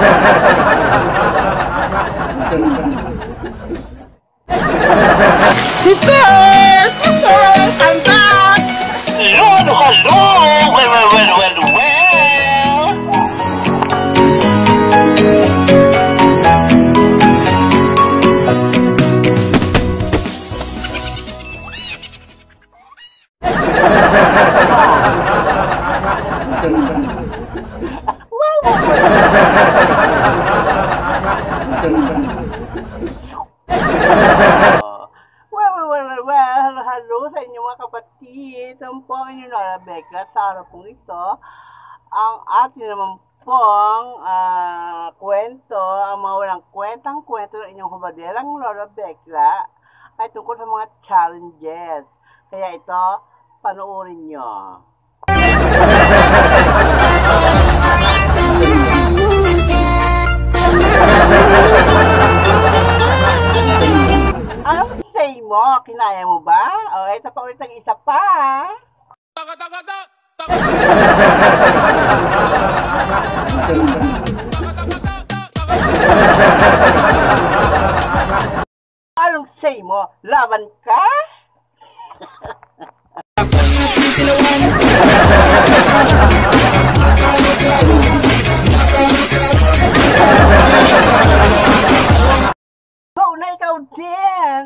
Sisters! Sisters! I'm back! Lord, hello! Well. Well, hello sa inyo mga kapatid. Ang po inyo Laura Becla sa araw pong ito. Ang ating naman pong kwento, ang mga walang kwentang-kwento ng inyong hubaderang Laura Becla ay tungkol sa mga challenges. Kaya ito, panoorin nyo. Anong say mo? Kinaya mo ba? O, ito pa ulit ang isa pa. Anong say mo? Laban ka? Go na ikaw din!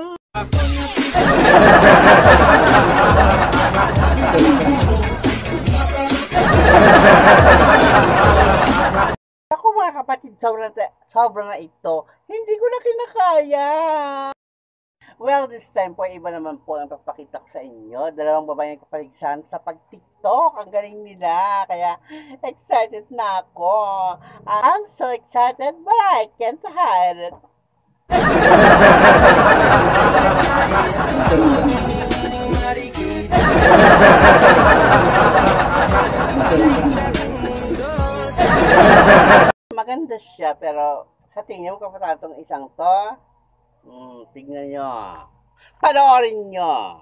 Ako mga kapatid, sobrang na ito. Hindi ko na kinakaya. Well, this time po, iba naman po ang papakita ko sa inyo. Dalawang babae ng kapaligsan sa pag-TikTok. Ang galing nila. Kaya, excited na ako. I'm so excited, but I can't hide it. Maganda siya, pero sa tingin mo kapatid itong isang to, tignan nyo. Panoorin nyo.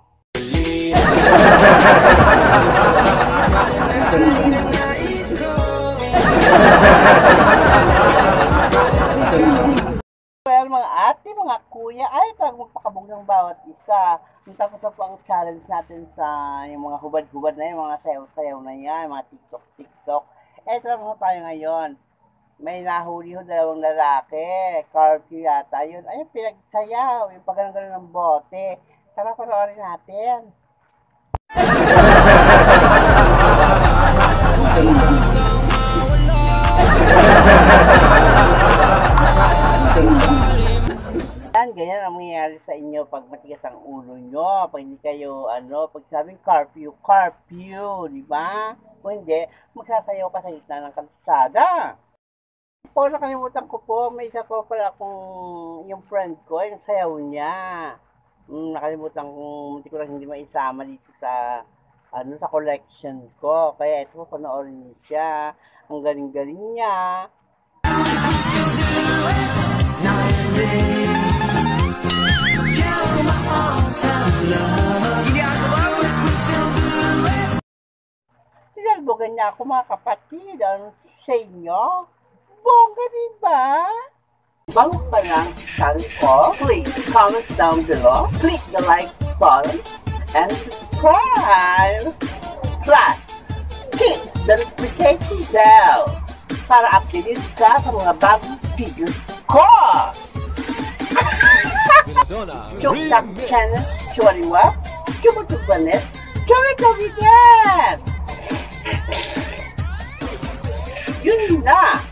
Well, mga ate, mga kuya, ay talagang magpakabog ng bawat isa. Tapos na po ang challenge natin sa yung mga hubad-hubad na yung mga sayaw-sayaw na yan, mga TikTok. Ito lang tayo ngayon. May nahuli ho dalawang lalaki. Curfew yata yun. Ayun, pinagsayaw. Yung pagano'n ng bote. Tara, panoorin natin. Ganyan ang mangyayari sa inyo pag matigas ang ulo nyo. Pag hindi kayo, pag sabing curfew, di ba? Kung hindi, magsasayaw ka sa gitna ng kalsada. Po, nakalimutan ko po, may isa po pala akong yung friend ko, yung sayaw niya. Nakalimutan kong, hindi ko lang hindi maisama dito sa, sa collection ko. Kaya ito po, panoorin niyo siya. Ang galing-galing niya. Sinalbogan niya ako mga kapatid. Ano say nyo? Bongga diba? Bago pa lang channel ko, please comment down below, click the like button, and subscribe. Plus, hit the notification bell para updated ka sa mga bagong videos ko. Chuktak channel, Choriwa, Chumutubanet, Chorikabigat! Yun na!